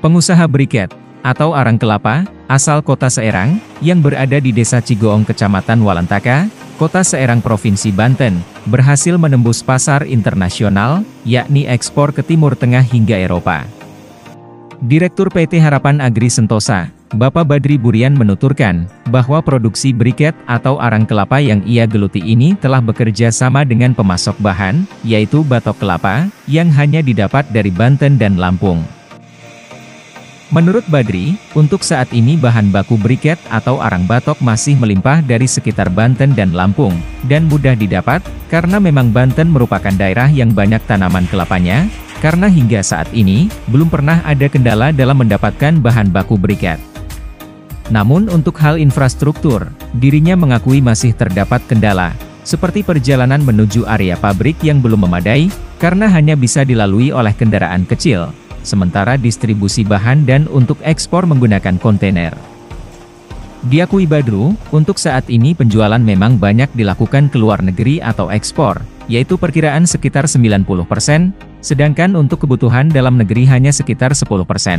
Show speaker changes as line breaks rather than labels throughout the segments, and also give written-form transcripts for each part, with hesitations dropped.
Pengusaha briket, atau arang kelapa, asal kota Seerang, yang berada di Desa Cigoong Kecamatan Walentaka, Kota Seerang Provinsi Banten, berhasil menembus pasar internasional, yakni ekspor ke Timur Tengah hingga Eropa. Direktur PT Harapan Agri Sentosa, Bapak Badri Burian menuturkan, bahwa produksi briket atau arang kelapa yang ia geluti ini telah bekerja sama dengan pemasok bahan, yaitu batok kelapa, yang hanya didapat dari Banten dan Lampung. Menurut Badri, untuk saat ini bahan baku briket atau arang batok masih melimpah dari sekitar Banten dan Lampung, dan mudah didapat, karena memang Banten merupakan daerah yang banyak tanaman kelapanya, karena hingga saat ini, belum pernah ada kendala dalam mendapatkan bahan baku briket. Namun untuk hal infrastruktur, dirinya mengakui masih terdapat kendala, seperti perjalanan menuju area pabrik yang belum memadai, karena hanya bisa dilalui oleh kendaraan kecil. Sementara distribusi bahan dan untuk ekspor menggunakan kontainer. Diakui Badru, untuk saat ini penjualan memang banyak dilakukan ke luar negeri atau ekspor, yaitu perkiraan sekitar 90%, sedangkan untuk kebutuhan dalam negeri hanya sekitar 10%.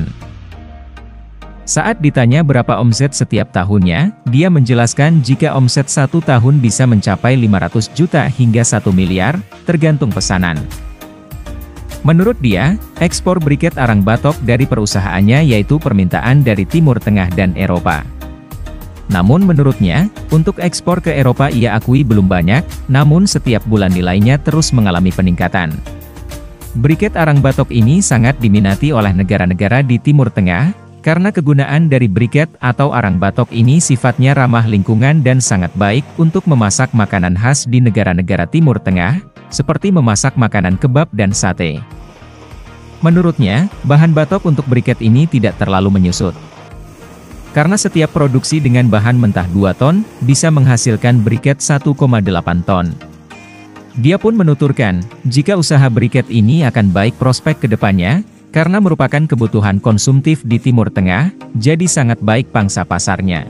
Saat ditanya berapa omset setiap tahunnya, dia menjelaskan jika omset 1 tahun bisa mencapai 500 juta hingga 1 miliar, tergantung pesanan. Menurut dia, ekspor briket arang batok dari perusahaannya yaitu permintaan dari Timur Tengah dan Eropa. Namun menurutnya, untuk ekspor ke Eropa ia akui belum banyak, namun setiap bulan nilainya terus mengalami peningkatan. Briket arang batok ini sangat diminati oleh negara-negara di Timur Tengah, karena kegunaan dari briket atau arang batok ini sifatnya ramah lingkungan dan sangat baik untuk memasak makanan khas di negara-negara Timur Tengah, seperti memasak makanan kebab dan sate. Menurutnya, bahan batok untuk briket ini tidak terlalu menyusut. Karena setiap produksi dengan bahan mentah 2 ton, bisa menghasilkan briket 1,8 ton. Dia pun menuturkan, jika usaha briket ini akan baik prospek ke depannya, karena merupakan kebutuhan konsumtif di Timur Tengah, jadi sangat baik pangsa pasarnya.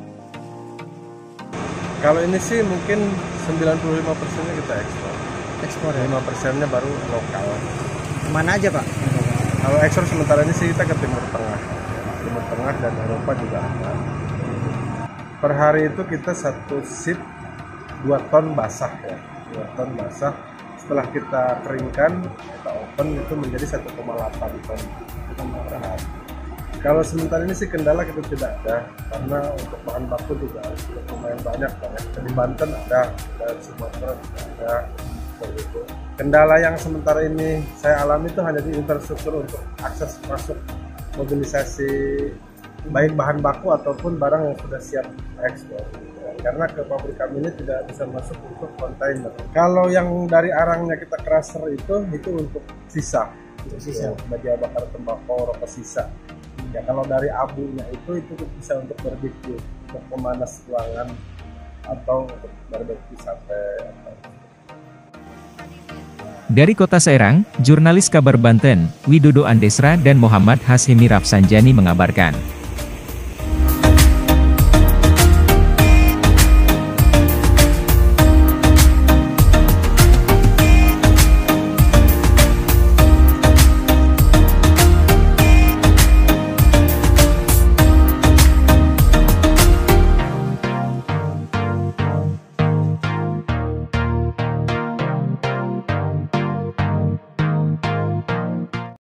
Kalau ini sih mungkin 95%-nya kita ekspor.
Ekspor ya?
5%-nya baru lokal.
Kemana aja Pak?
Kalau ekspor sementara ini sih kita ke Timur Tengah. Timur Tengah dan Eropa juga ada. Per hari itu kita satu ship 2 ton basah ya. 2 ton basah. Setelah kita keringkan, kita open itu menjadi 1,8 ton per hari. Kalau sementara ini sih kendala kita tidak ada, karena untuk bahan baku juga lumayan banyak banget. Di Banten ada, dari Sumatera juga ada. Itu. Kendala yang sementara ini saya alami itu hanya di infrastruktur untuk akses masuk mobilisasi baik bahan baku ataupun barang yang sudah siap ekspor. Karena ke pabrik kami ini tidak bisa masuk untuk kontainer. Kalau yang dari arangnya kita crusher itu untuk sisa. Ya, bagian bakar tembakau, rokok sisa. Ya kalau dari abunya itu bisa untuk barbecue, untuk pemanas ruangan atau untuk barbecue sate.
Dari Kota Seerang, jurnalis Kabar Banten, Widodo Andesra dan Muhammad Hashimi Rafsanjani mengabarkan.